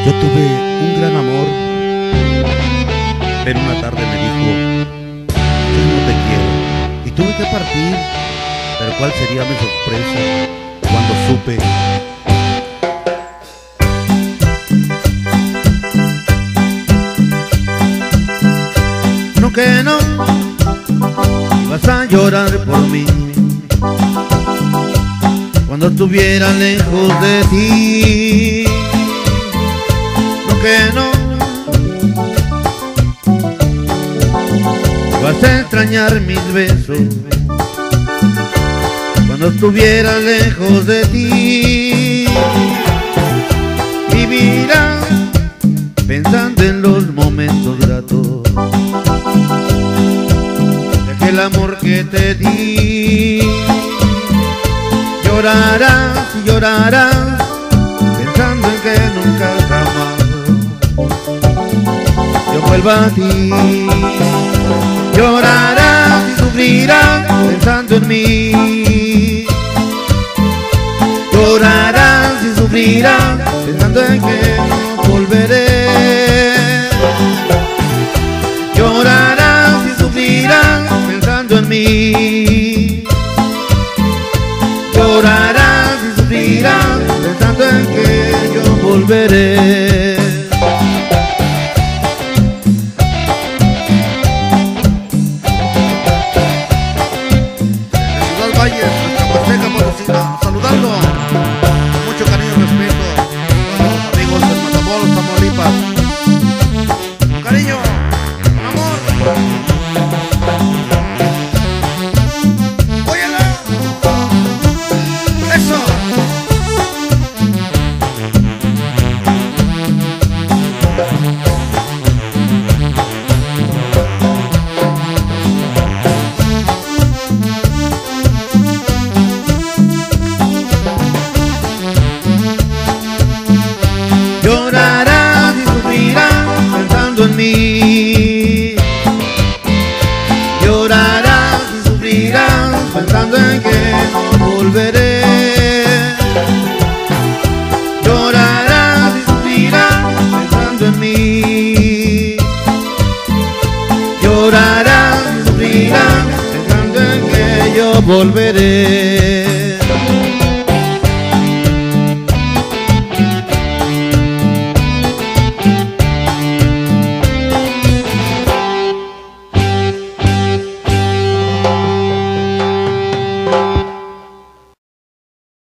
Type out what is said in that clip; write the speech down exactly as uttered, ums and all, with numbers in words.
Yo tuve un gran amor, pero una tarde me dijo: yo no te quiero, y tuve que partir. Pero cuál sería mi sorpresa cuando supe no, que no ibas a llorar por mí cuando estuviera lejos de ti. No, que no ibas a extrañar mis besos cuando estuviera lejos de ti. Vivirás pensando en los momentos gratos de aquel amor que te di. Llorarás y llorarás pensando en que nunca jamás yo vuelva a ti. Llorarás y sufrirás pensando en mí. Llorarás y sufrirás pensando en que no volveré. Llorarás y sufrirás pensando en mí. Llorarás y sufrirás pensando en que yo volveré. Saludando con mucho cariño y respeto a los amigos del Matamoros, Tamaulipas. Con cariño, con amor. Óyala. Eso. Llorarás y sufrirás pensando en mí. Llorarás y sufrirás pensando en que no volveré. Llorarás y sufrirás pensando en mí. Llorarás y sufrirás pensando en que yo volveré.